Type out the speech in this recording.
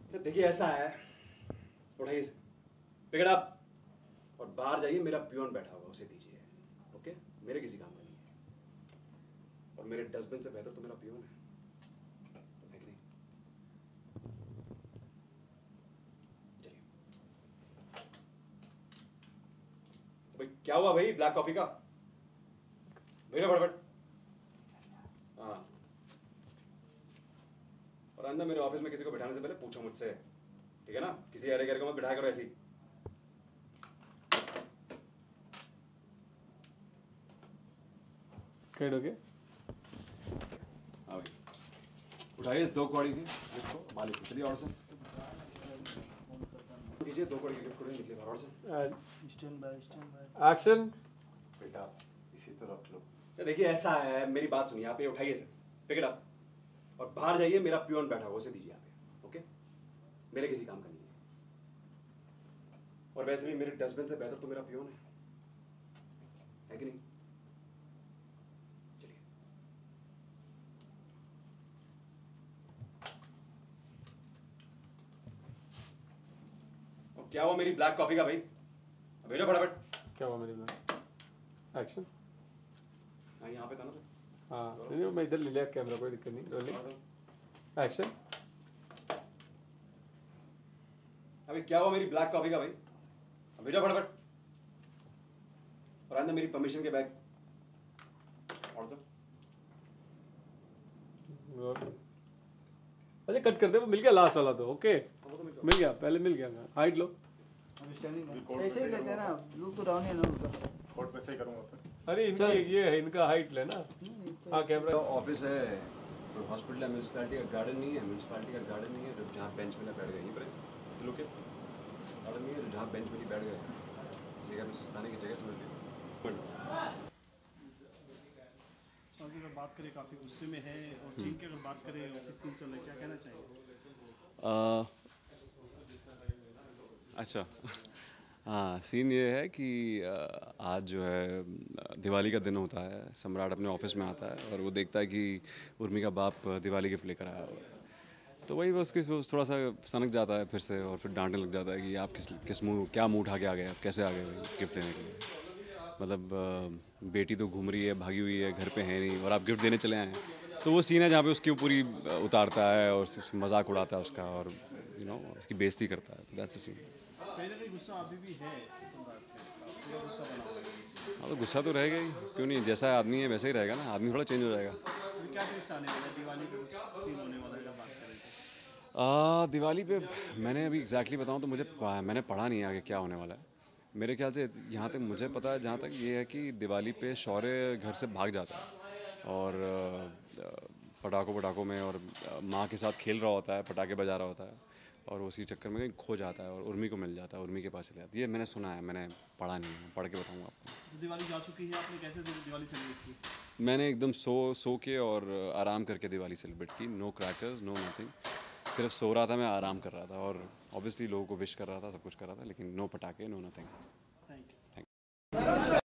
तो देखिए ऐसा है, उठाइए इसे, पिक इट अप और बाहर जाइए, मेरा पियोन बैठा होगा उसे दीजिए। ओके, मेरे किसी काम का नहीं है, और मेरे डस्टबिन से बेहतर तो मेरा पियोन है कि नहीं? चलिए। तो भाई क्या हुआ भाई, ब्लैक कॉफी का भेजो फटाफट। हाँ, और अंदर मेरे ऑफिस में किसी को बिठाने से पहले पूछो मुझसे, ठीक है ना? किसी अरे गैर को मत बिठाया करो ऐसी। कैड हो गया? हाँ भाई, उठाइए 2 कौड़ी की गिफ्ट को मालिक को। चलिए और से कीजिए, 2 कौड़ी की गिफ्ट को निकले बाहर। और से स्टैंड बाय एक्शन। बेटा इसी तो रख लो। तो देखिए ऐसा है, मेरी बात सुनिए, आप ये उठाइए इसे, पिक इट अप और बाहर जाइए, मेरा पियोन बैठा होगा उसे दीजिए आप ये। ओके, मेरे किसी काम का नहीं है, और वैसे भी मेरे डस्टबिन से बेहतर तो मेरा पियोन है कि नहीं? चलिए। और क्या हुआ मेरी ब्लैक कॉफी का भाई, भेजो फटाफट। क्या हुआ मेरे में? एक्शन। हाँ, यहाँ पे था ना तो। हाँ नहीं मैं इधर ले लिया कैमरा, कोई दिक्कत नहीं। Rolling action. अबे क्या हुआ मेरी ब्लैक कॉफी का भाई, भेजो फटाफट। और अंदर मेरी परमिशन के बैग। और तो अच्छा कट कर दे, वो मिल गया लास्ट वाला तो। ओके वो तो मिल गया, पहले मिल गया। हाइट लो। स्टैंडिंग ऐसे ही लेते हैं ना, लुक तो डाउन है ना उनका। कोर्ट पे से ही करूंगा बस। अरे इनका ये है, इनका हाइट लेना। हाँ कैमरा। ऑफिस है, तो हॉस्पिटल है, म्यूनसिपैलिटी का गार्डन नहीं है, म्यूनसिपैलिटी का गार्डन नहीं है, तो जहाँ बेंच मिला बैठ गए यहीं पर है। लोग गार्डन नहीं है, तो जहाँ बेंच मिली बैठ गए, इसी का सुस्ताने की जगह समझ लिया। की अगर बात करें काफ़ी गुस्से में है, और सीन की अगर बात करें ऑफिस सीन चल रहा है, क्या कहना चाहिए? अच्छा हाँ, सीन ये है कि आज जो है दिवाली का दिन होता है। सम्राट अपने ऑफिस में आता है और वो देखता है कि उर्मी का बाप दिवाली गिफ्ट लेकर आया हुआ है। तो वही वो उसकी थोड़ा सा सनक जाता है फिर से, और फिर डांटने लग जाता है कि आप किस मुँह क्या मुँह उठा के आ गए, आप कैसे आ गए भाई गिफ्ट लेने के लिए। मतलब बेटी तो घूम रही है, भागी हुई है, घर पे है नहीं, और आप गिफ्ट देने चले आए हैं। तो वो सीन है जहाँ पे उसकी पूरी उतारता है और मजाक उड़ाता है उसका, और उसकी बेइज्जती करता है। तो दैट्स द सीन। कहीं ना कहीं गुस्सा अभी भी है सम्राट पे, पूरा गुस्सा बना हुआ है। हाँ तो गुस्सा तो रहेगा ही, क्यों नहीं? जैसा आदमी है वैसा ही रहेगा ना, आदमी थोड़ा चेंज हो जाएगा। अभी क्या ट्विस्ट आने वाला है, दिवाली पे कुछ सीन होने वाला है अगर बात करें तो? दिवाली पे मैंने अभी एग्जैक्टली बताऊँ तो मैंने पढ़ा नहीं है आगे क्या होने वाला है। मेरे ख्याल से यहाँ तक मुझे पता है, जहाँ तक ये है कि दिवाली पे शौर्य घर से भाग जाता है और पटाखों में, और माँ के साथ खेल रहा होता है, पटाखे बजा रहा होता है, और उसी चक्कर में कहीं खो जाता है और उर्मी को मिल जाता है, उर्मी के पास चले जाती है। ये मैंने सुना है, मैंने पढ़ा नहीं है, पढ़ के बताऊँगा आपको। तो दिवाली जा चुकी है, आपने कैसे दिवाली सेलिब्रेट की? मैंने एकदम सो के और आराम करके दिवाली सेलिब्रेट की। नो क्रैकर्स, नो नथिंग, सिर्फ सो रहा था मैं, आराम कर रहा था, और ऑब्वियसली लोगों को विश कर रहा था, सब कुछ कर रहा था, लेकिन नो पटाखे, नो नथिंग।